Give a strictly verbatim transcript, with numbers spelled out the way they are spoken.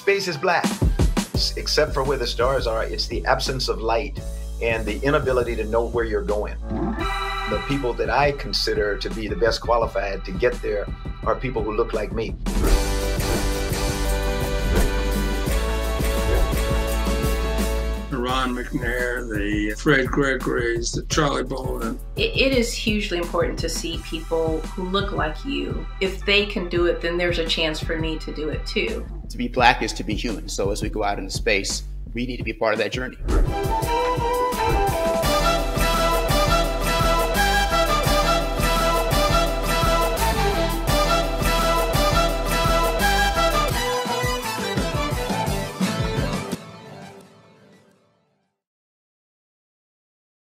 space is black, except for where the stars are. It's the absence of light and the inability to know where you're going. The people that I consider to be the best qualified to get there are people who look like me. Ron McNair, the Fred Gregory's, the Charlie Bolden. It, it is hugely important to see people who look like you. If they can do it, then there's a chance for me to do it too. To be black is to be human. So as we go out into space, we need to be part of that journey.